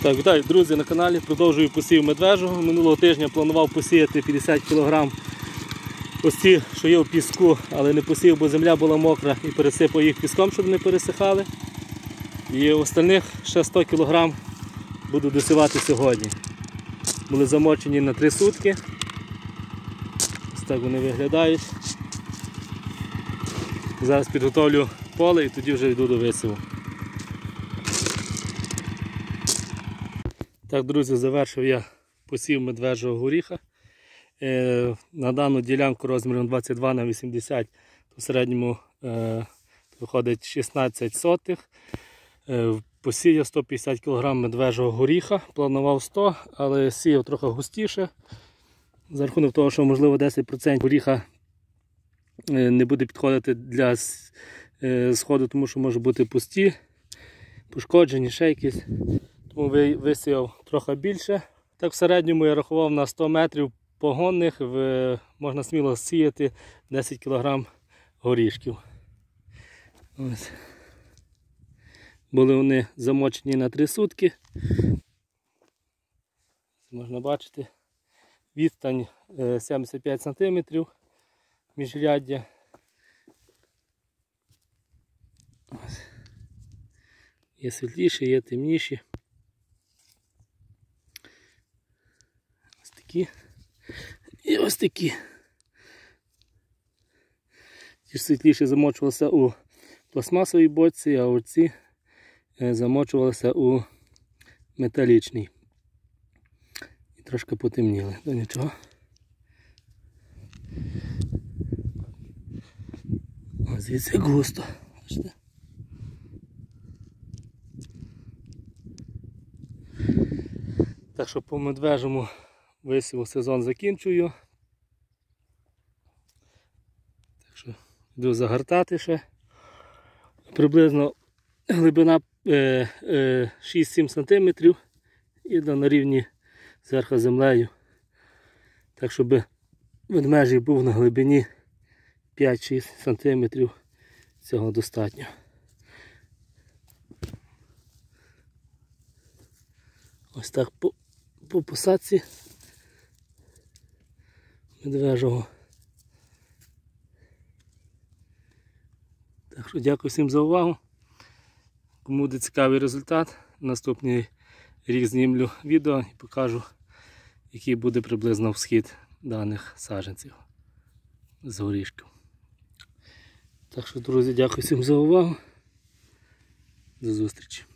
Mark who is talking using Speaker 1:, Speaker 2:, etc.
Speaker 1: Так, вітаю, друзі, на каналі. Продовжую посів медвежого. Минулого тижня планував посіяти 50 кг ось ці, що є в піску, але не посів, бо земля була мокра, і пересипав їх піском, щоб не пересихали. І остальних ще 100 кг буду досівати сьогодні. Були замочені на 3 сутки. Ось так вони виглядають. Зараз підготовлю поле і тоді вже йду до висіву. Так, друзі, завершив я посів медвежого горіха. На дану ділянку розміром 22 на 80, в середньому виходить 16 сотих. Посіяв 150 кг медвежого горіха, планував 100, але сіяв трохи густіше. За рахунок того, що можливо 10% горіха не буде підходити для сходу, тому що може бути пусті, пошкоджені, ще якісь. Тому висіяв трохи більше. Так в середньому я рахував на 100 метрів погонних, можна сміло сіяти 10 кг горішків. Ось. Були вони замочені на 3 сутки. Можна бачити, відстань 75 см міжряддя. Ось. Є світліші, є темніші. Ось такі. І ось такі. Ті ж світліші замочувалися у пластмасовій бочці, а оці замочувалися у металічній. І трошки потемніли, то нічого. Ось звідси як густо. Бачите? Так що по медвежому висіву сезон закінчую. Так що йду загортати ще. Приблизно глибина 6-7 см і на рівні зверху землею. Так, щоб ведмежий був на глибині 5-6 см, цього достатньо. Ось так по посадці медвежого. Так що дякую всім за увагу. Кому буде цікавий результат, наступний рік знімлю відео і покажу, який буде приблизно всхід даних саджанців з горішків. Так що, друзі, дякую всім за увагу. До зустрічі.